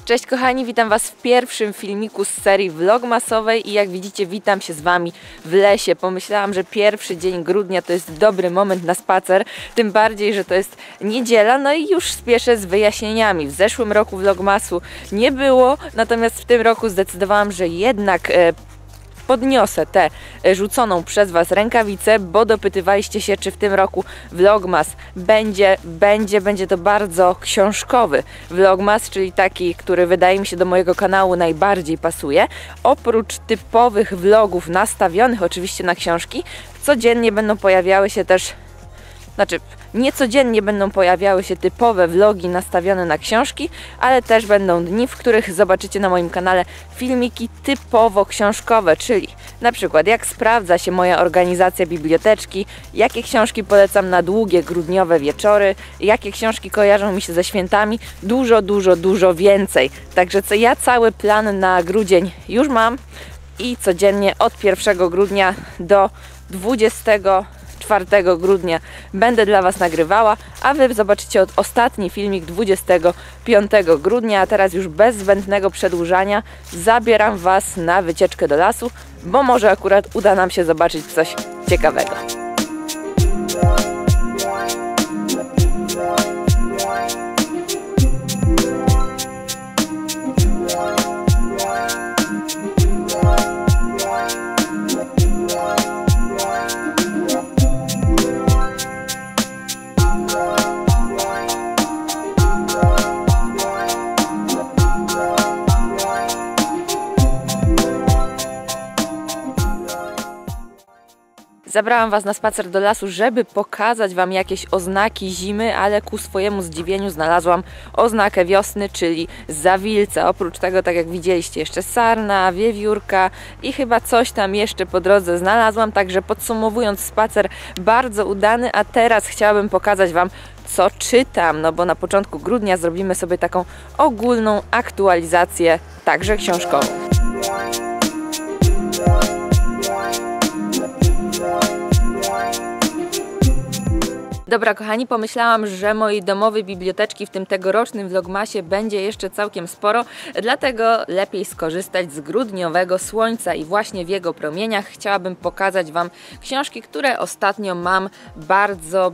Cześć kochani, witam Was w pierwszym filmiku z serii vlogmasowej i jak widzicie witam się z Wami w lesie. Pomyślałam, że pierwszy dzień grudnia to jest dobry moment na spacer, tym bardziej, że to jest niedziela, no i już spieszę z wyjaśnieniami. W zeszłym roku vlogmasu nie było, natomiast w tym roku zdecydowałam, że jednak podniosę tę rzuconą przez Was rękawicę, bo dopytywaliście się, czy w tym roku vlogmas będzie to bardzo książkowy vlogmas, czyli taki, który wydaje mi się do mojego kanału najbardziej pasuje. Oprócz typowych vlogów nastawionych oczywiście na książki, codziennie będą pojawiały się też, nie codziennie będą pojawiały się typowe vlogi nastawione na książki, ale też będą dni, w których zobaczycie na moim kanale filmiki typowo książkowe, czyli na przykład jak sprawdza się moja organizacja biblioteczki, jakie książki polecam na długie grudniowe wieczory, jakie książki kojarzą mi się ze świętami, dużo więcej. Także ja cały plan na grudzień już mam i codziennie od 1 grudnia do 24 grudnia będę dla Was nagrywała, a Wy zobaczycie ostatni filmik 25 grudnia, a teraz już bez zbędnego przedłużania zabieram Was na wycieczkę do lasu, bo może akurat uda nam się zobaczyć coś ciekawego. Zabrałam Was na spacer do lasu, żeby pokazać Wam jakieś oznaki zimy, ale ku swojemu zdziwieniu znalazłam oznakę wiosny, czyli zawilca. Oprócz tego, tak jak widzieliście, jeszcze sarna, wiewiórka i chyba coś tam jeszcze po drodze znalazłam. Także podsumowując, spacer bardzo udany, a teraz chciałabym pokazać Wam, co czytam, no bo na początku grudnia zrobimy sobie taką ogólną aktualizację, także książkową. Dobra kochani, pomyślałam, że mojej domowej biblioteczki w tym tegorocznym vlogmasie będzie jeszcze całkiem sporo, dlatego lepiej skorzystać z grudniowego słońca i właśnie w jego promieniach chciałabym pokazać Wam książki, które ostatnio mam bardzo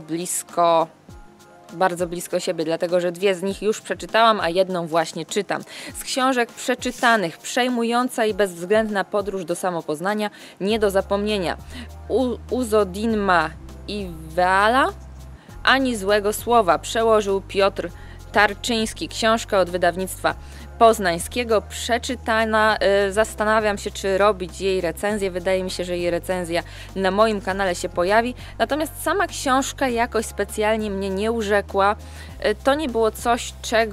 blisko siebie, dlatego że dwie z nich już przeczytałam, a jedną właśnie czytam. Z książek przeczytanych, przejmująca i bezwzględna podróż do samopoznania, nie do zapomnienia. Uzodinma i Weala, ani złego słowa, przełożył Piotr Tarczyński. Książka od wydawnictwa poznańskiego, przeczytana. Zastanawiam się, czy robić jej recenzję. Wydaje mi się, że jej recenzja na moim kanale się pojawi. Natomiast sama książka jakoś specjalnie mnie nie urzekła. To nie było coś,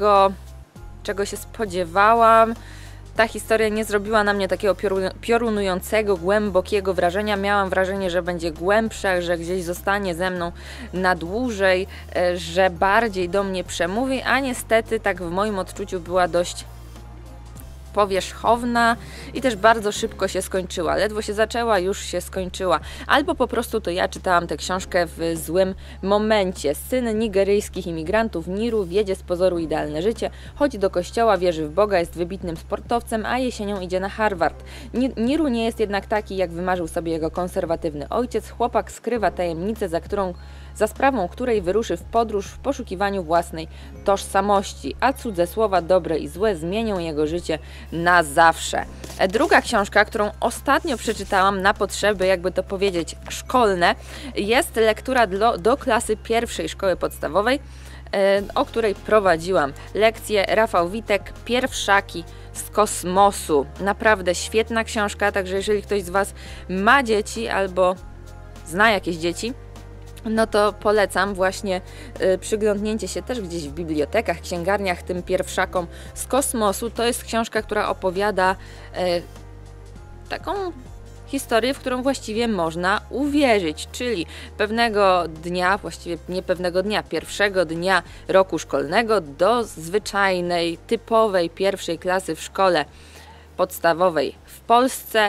czego się spodziewałam. Ta historia nie zrobiła na mnie takiego piorunującego, głębokiego wrażenia. Miałam wrażenie, że będzie głębsza, że gdzieś zostanie ze mną na dłużej, że bardziej do mnie przemówi, a niestety tak w moim odczuciu była dość powierzchowna i też bardzo szybko się skończyła. Ledwo się zaczęła, już się skończyła. Albo po prostu to ja czytałam tę książkę w złym momencie. Syn nigeryjskich imigrantów Niru wiedzie z pozoru idealne życie, chodzi do kościoła, wierzy w Boga, jest wybitnym sportowcem, a jesienią idzie na Harvard. Niru nie jest jednak taki, jak wymarzył sobie jego konserwatywny ojciec. Chłopak skrywa tajemnicę, za sprawą której wyruszy w podróż w poszukiwaniu własnej tożsamości, a cudze słowa dobre i złe zmienią jego życie na zawsze. Druga książka, którą ostatnio przeczytałam na potrzeby, jakby to powiedzieć, szkolne, jest lektura do klasy pierwszej szkoły podstawowej, o której prowadziłam lekcję. Rafał Witek, Pierwszaki z kosmosu. Naprawdę świetna książka, także jeżeli ktoś z Was ma dzieci albo zna jakieś dzieci, no to polecam właśnie przyglądnięcie się też gdzieś w bibliotekach, księgarniach tym Pierwszakom z kosmosu. To jest książka, która opowiada taką historię, w którą właściwie można uwierzyć, czyli pewnego dnia, właściwie nie pewnego dnia, pierwszego dnia roku szkolnego do zwyczajnej, typowej pierwszej klasy w szkole podstawowej w Polsce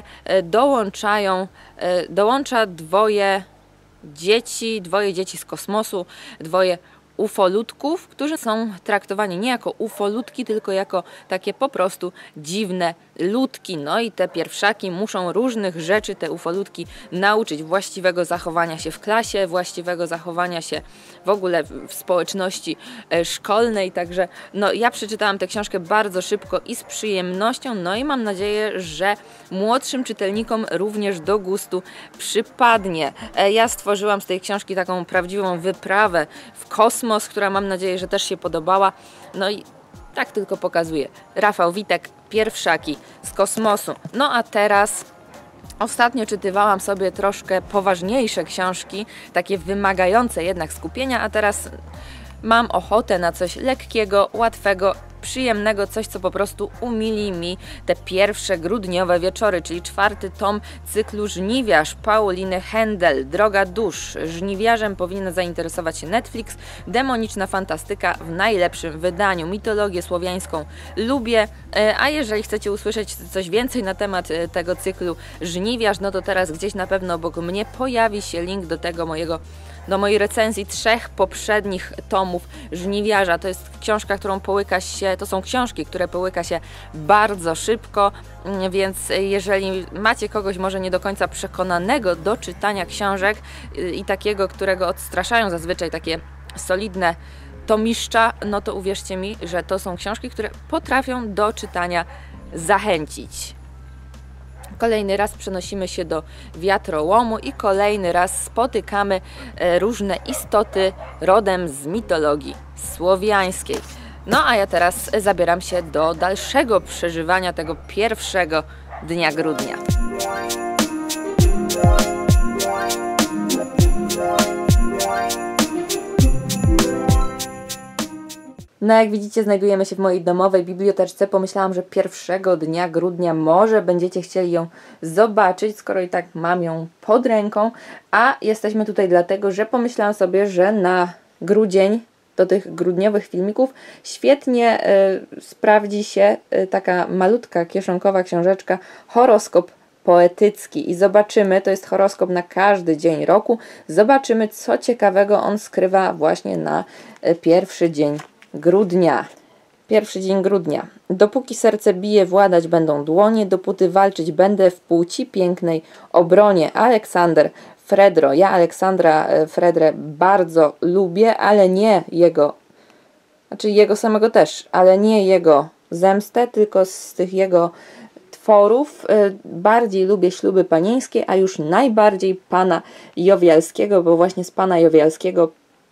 dołącza dwoje dzieci z kosmosu, dwoje ufolutków, którzy są traktowani nie jako ufolutki, tylko jako takie po prostu dziwne ludki. No i te pierwszaki muszą różnych rzeczy, te ufolutki, nauczyć właściwego zachowania się w klasie, właściwego zachowania się w ogóle w społeczności szkolnej. Także no, ja przeczytałam tę książkę bardzo szybko i z przyjemnością, no i mam nadzieję, że młodszym czytelnikom również do gustu przypadnie. Ja stworzyłam z tej książki taką prawdziwą wyprawę w kosmos, która mam nadzieję, że też się podobała. No i tak tylko pokazuję. Rafał Witek, Pierwszaki z kosmosu. No a teraz ostatnio czytywałam sobie troszkę poważniejsze książki, takie wymagające jednak skupienia, a teraz mam ochotę na coś lekkiego, łatwego, przyjemnego, coś co po prostu umili mi te pierwsze grudniowe wieczory, czyli 4. tom cyklu Żniwiarz Pauliny Händel, Droga dusz. Żniwiarzem powinien zainteresować się Netflix, demoniczna fantastyka w najlepszym wydaniu. Mitologię słowiańską lubię, a jeżeli chcecie usłyszeć coś więcej na temat tego cyklu Żniwiarz, no to teraz gdzieś na pewno obok mnie pojawi się link do tego do mojej recenzji 3 poprzednich tomów Żniwiarza. To jest książka, którą połyka się, to są książki, które połyka się bardzo szybko, więc jeżeli macie kogoś może nie do końca przekonanego do czytania książek i takiego, którego odstraszają zazwyczaj takie solidne tomiszcza, no to uwierzcie mi, że to są książki, które potrafią do czytania zachęcić. Kolejny raz przenosimy się do wiatrołomu i kolejny raz spotykamy różne istoty rodem z mitologii słowiańskiej. No a ja teraz zabieram się do dalszego przeżywania tego pierwszego dnia grudnia. No jak widzicie, znajdujemy się w mojej domowej biblioteczce. Pomyślałam, że pierwszego dnia grudnia może będziecie chcieli ją zobaczyć, skoro i tak mam ją pod ręką. A jesteśmy tutaj dlatego, że pomyślałam sobie, że na grudzień do tych grudniowych filmików świetnie sprawdzi się taka malutka, kieszonkowa książeczka Horoskop poetycki i zobaczymy, to jest horoskop na każdy dzień roku, zobaczymy, co ciekawego on skrywa właśnie na pierwszy dzień grudnia. Pierwszy dzień grudnia. Dopóki serce bije, władać będą dłonie, dopóty walczyć będę w płci pięknej obronie. Aleksander Fredro. Ja Aleksandra Fredrę bardzo lubię, ale nie jego, znaczy jego samego też, ale nie jego zemstę, tylko z tych jego tworów. Bardziej lubię Śluby panieńskie, a już najbardziej Pana Jowialskiego, bo właśnie z Pana Jowialskiego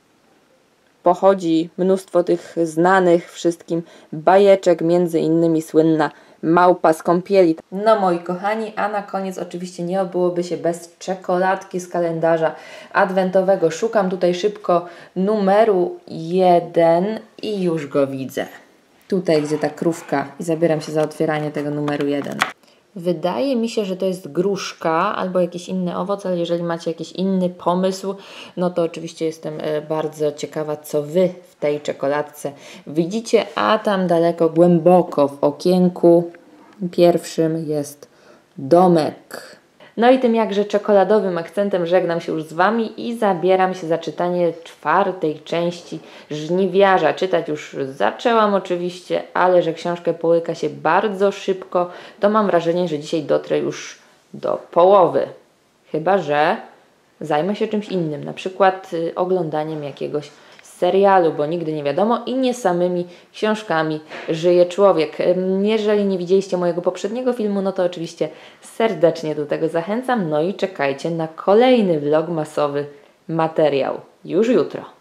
pochodzi mnóstwo tych znanych wszystkim bajeczek, między innymi słynna Małpa z kąpieli. No moi kochani, a na koniec oczywiście nie obyłoby się bez czekoladki z kalendarza adwentowego. Szukam tutaj szybko numeru 1 i już go widzę. Tutaj, gdzie ta krówka, i zabieram się za otwieranie tego numeru 1. Wydaje mi się, że to jest gruszka albo jakiś inny owoc, ale jeżeli macie jakiś inny pomysł, no to oczywiście jestem bardzo ciekawa, co Wy w tej czekoladce widzicie, a tam daleko, głęboko w okienku pierwszym jest domek. No i tym jakże czekoladowym akcentem żegnam się już z Wami i zabieram się za czytanie 4. części Żniwiarza. Czytać już zaczęłam oczywiście, ale że książkę połyka się bardzo szybko, to mam wrażenie, że dzisiaj dotrę już do połowy. Chyba że zajmę się czymś innym, na przykład oglądaniem jakiegoś serialu, bo nigdy nie wiadomo i nie samymi książkami żyje człowiek. Jeżeli nie widzieliście mojego poprzedniego filmu, no to oczywiście serdecznie do tego zachęcam. No i czekajcie na kolejny vlogmasowy materiał już jutro.